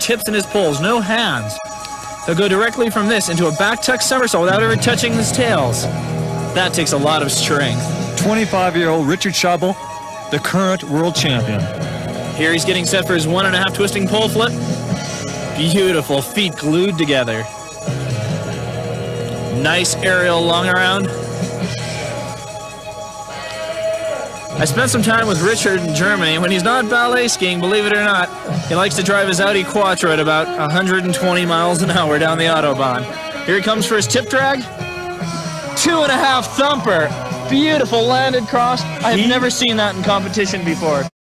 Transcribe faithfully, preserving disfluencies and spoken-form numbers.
hips and his poles, no hands. He'll go directly from this into a back tuck somersault without ever touching his tails. That takes a lot of strength. twenty-five-year-old Richard Schabel, the current world champion. Here he's getting set for his one and a half twisting pole flip. Beautiful, feet glued together. Nice aerial long around. I spent some time with Richard in Germany. When he's not ballet skiing, believe it or not, he likes to drive his Audi Quattro at about one hundred twenty miles an hour down the Autobahn. Here he comes for his tip drag. Two and a half thumper. Beautiful landed cross. I have never seen that in competition before.